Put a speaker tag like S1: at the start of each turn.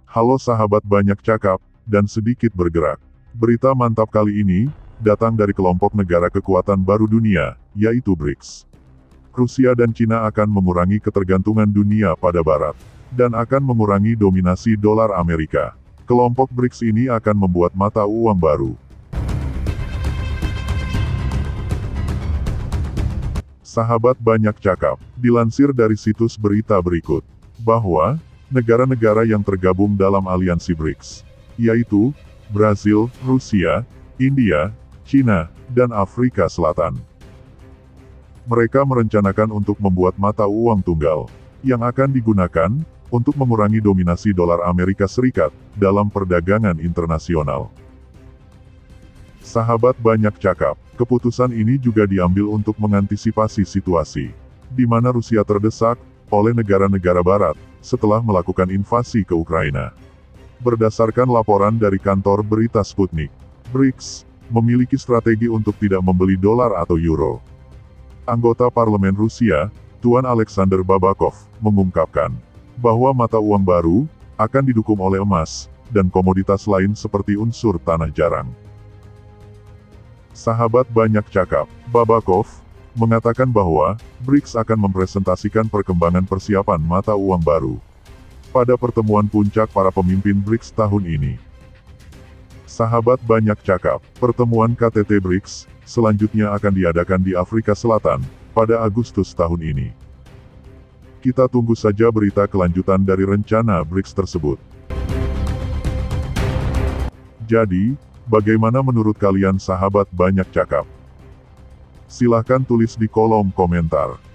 S1: Halo sahabat banyak cakap, dan sedikit bergerak. Berita mantap kali ini, datang dari kelompok negara kekuatan baru dunia, yaitu BRICS. Rusia dan Cina akan mengurangi ketergantungan dunia pada Barat, dan akan mengurangi dominasi dolar Amerika. Kelompok BRICS ini akan membuat mata uang baru. Sahabat banyak cakap, dilansir dari situs berita berikut, bahwa negara-negara yang tergabung dalam aliansi BRICS, yaitu Brasil, Rusia, India, Cina, dan Afrika Selatan. Mereka merencanakan untuk membuat mata uang tunggal, yang akan digunakan untuk mengurangi dominasi dolar Amerika Serikat dalam perdagangan internasional. Sahabat banyak cakap, keputusan ini juga diambil untuk mengantisipasi situasi di mana Rusia terdesak oleh negara-negara Barat setelah melakukan invasi ke Ukraina. Berdasarkan laporan dari kantor berita Sputnik, BRICS memiliki strategi untuk tidak membeli dolar atau euro. Anggota parlemen Rusia, Tuan Alexander Babakov, mengungkapkan bahwa mata uang baru akan didukung oleh emas dan komoditas lain seperti unsur tanah jarang. Sahabat banyak cakap, Babakov mengatakan bahwa BRICS akan mempresentasikan perkembangan persiapan mata uang baru pada pertemuan puncak para pemimpin BRICS tahun ini. Sahabat banyak cakap, pertemuan KTT BRICS selanjutnya akan diadakan di Afrika Selatan pada Agustus tahun ini. Kita tunggu saja berita kelanjutan dari rencana BRICS tersebut. Jadi, bagaimana menurut kalian sahabat banyak cakap? Silahkan tulis di kolom komentar.